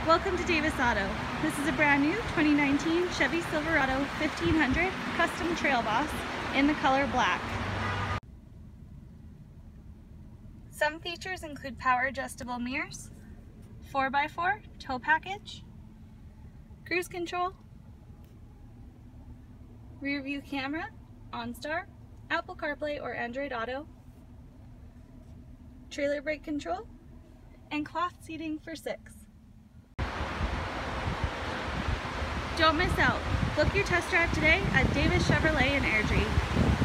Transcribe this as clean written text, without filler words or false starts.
Welcome to Davis Auto. This is a brand new 2019 Chevy Silverado 1500 Custom Trail Boss in the color black. Some features include power adjustable mirrors, 4x4 tow package, cruise control, rear view camera, OnStar, Apple CarPlay or Android Auto, trailer brake control, and cloth seating for 6. Don't miss out. Book your test drive today at Davis Chevrolet in Airdrie.